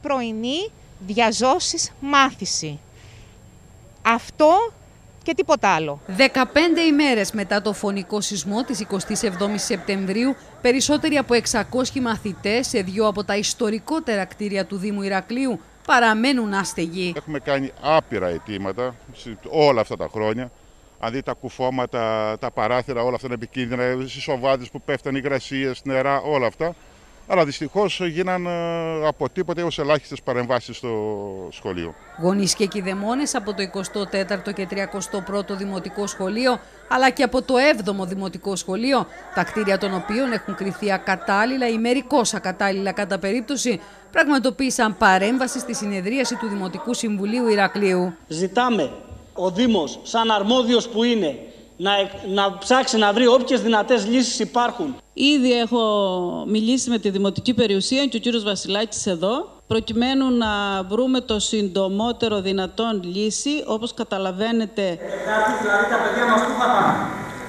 πρωινή διαζώσεις μάθηση. Αυτό και τίποτα άλλο. 15 ημέρες μετά το φωνικό σεισμό της 27ης Σεπτεμβρίου, περισσότεροι από 600 μαθητές σε δύο από τα ιστορικότερα κτίρια του Δήμου Ηρακλείου παραμένουν άστεγοι. Έχουμε κάνει άπειρα αιτήματα όλα αυτά τα χρόνια. Αν δείτε τα κουφώματα, τα παράθυρα, όλα αυτά είναι επικίνδυνα, οι σοβάδες που πέφτανε, υγρασίες, νερά, όλα αυτά. Αλλά δυστυχώς γίναν από τίποτε έως ελάχιστες παρεμβάσεις στο σχολείο. Γονείς και κηδεμόνες από το 24ο και 31ο Δημοτικό Σχολείο, αλλά και από το 7ο Δημοτικό Σχολείο, τα κτίρια των οποίων έχουν κριθεί ακατάλληλα ή μερικώς ακατάλληλα κατά περίπτωση, πραγματοποίησαν παρέμβαση στη συνεδρίαση του Δημοτικού Συμβουλίου Ηρακλείου. Ζητάμε ο Δήμος, σαν αρμόδιος που είναι, να ψάξει να βρει όποιες δυνατές λύσεις υπάρχουν. Ήδη έχω μιλήσει με τη Δημοτική Περιουσία και ο κύριος Βασιλάκης εδώ, προκειμένου να βρούμε το συντομότερο δυνατόν λύση, όπως καταλαβαίνετε. Τετάρτη, δηλαδή τα παιδιά μας πού θα πάνε?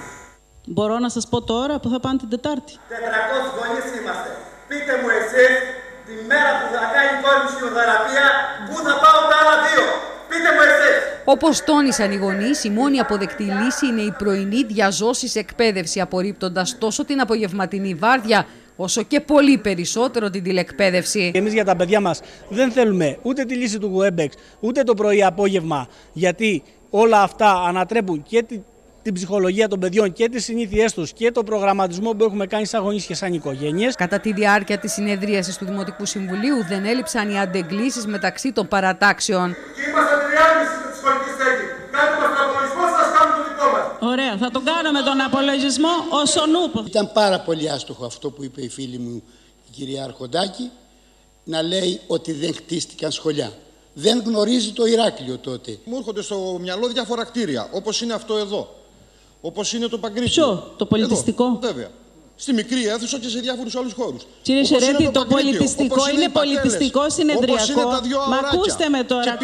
Μπορώ να σας πω τώρα που θα πάνε την Τετάρτη. 400 γονείς είμαστε. Πείτε μου εσείς, τη μέρα που θα κάνει η κόρη μου χημειοθεραπεία, πού θα πάω τα άλλα δύο? Πείτε μου εσείς. Όπως τόνισαν οι γονείς, η μόνη αποδεκτή λύση είναι η πρωινή διαζώσεις εκπαίδευση, απορρίπτοντας τόσο την απογευματινή βάρδια, όσο και πολύ περισσότερο την τηλεκπαίδευση. Εμείς για τα παιδιά μας δεν θέλουμε ούτε τη λύση του Webex, ούτε το πρωί-απόγευμα, γιατί όλα αυτά ανατρέπουν και την ψυχολογία των παιδιών και τις συνήθειές τους και το προγραμματισμό που έχουμε κάνει σαν γονείς και σαν οικογένειες. Κατά τη διάρκεια της συνεδρίασης του Δημοτικού Συμβουλίου δεν έλειψαν οι αντεγκλήσεις μεταξύ των παρατάξεων. Είμαστε 3,5 της σχολικής στέγη. Κάντε μας τον απολογισμό, σας κάνουμε το δικό μας. Ωραία, θα τον κάνουμε τον απολογισμό όσον ούπο. Ήταν πάρα πολύ άστοχο αυτό που είπε η φίλη μου η κυρία Αρχοντάκη, να λέει ότι δεν χτίστηκαν σχολιά. Δεν γνωρίζει το Ηράκλειο τότε. Μου έρχονται στο μυαλό διάφορα κτίρια, όπως είναι αυτό εδώ. Όπως είναι το Παγκρίτιο. Ποιο, το πολιτιστικό? Εδώ, βέβαια. Στη μικρή αίθουσα και σε διάφορους άλλους χώρους. Κύριε Σερέτη, το πολιτιστικό είναι πολιτιστικό συνεδριακό. Μα ακούστε με τώρα,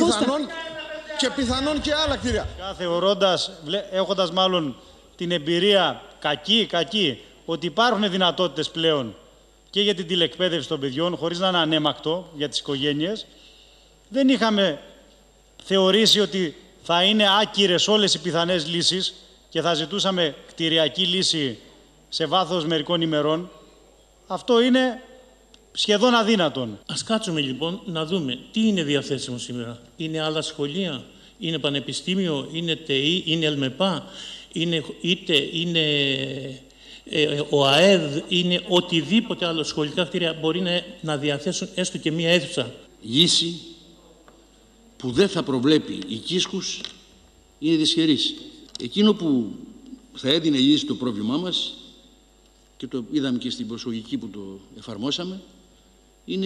και πιθανόν και άλλα κτίρια. Θεωρώντας, έχοντας μάλλον την εμπειρία κακή, ότι υπάρχουν δυνατότητες πλέον και για την τηλεκπαίδευση των παιδιών, χωρίς να είναι ανέμακτο για τις οικογένειες, δεν είχαμε θεωρήσει ότι θα είναι άκυρες όλες οι πιθανές λύσεις και θα ζητούσαμε κτηριακή λύση σε βάθος μερικών ημερών. Αυτό είναι σχεδόν αδύνατον. Ας κάτσουμε λοιπόν να δούμε τι είναι διαθέσιμο σήμερα. Είναι άλλα σχολεία, είναι πανεπιστήμιο, είναι ΤΕΗ, είναι ΕΛΜΕΠΑ, είτε είναι ο ΑΕΔ, είναι οτιδήποτε άλλο σχολικά κτίρια μπορεί να διαθέσουν έστω και μία αίθουσα. Λύση που δεν θα προβλέπει οικίσκους είναι δυσχερής. Εκείνο που θα έδινε λύση στο πρόβλημά μας, και το είδαμε και στην προσοχική που το εφαρμόσαμε, είναι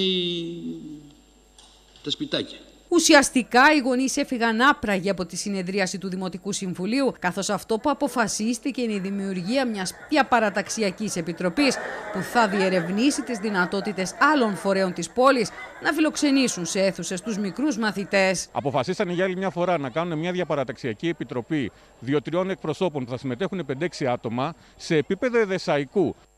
τα σπιτάκια. Ουσιαστικά, οι γονείς έφυγαν άπραγοι από τη συνεδρίαση του Δημοτικού Συμβουλίου, καθώς αυτό που αποφασίστηκε είναι η δημιουργία μιας διαπαραταξιακής επιτροπής που θα διερευνήσει τις δυνατότητες άλλων φορέων της πόλης να φιλοξενήσουν σε αίθουσες τους μικρούς μαθητές. Αποφασίσανε για άλλη μια φορά να κάνουν μια διαπαραταξιακή επιτροπή 2-3 εκπροσώπων που θα συμμετέχουν 5-6 άτομα σε επίπεδο εδεσσαϊκού.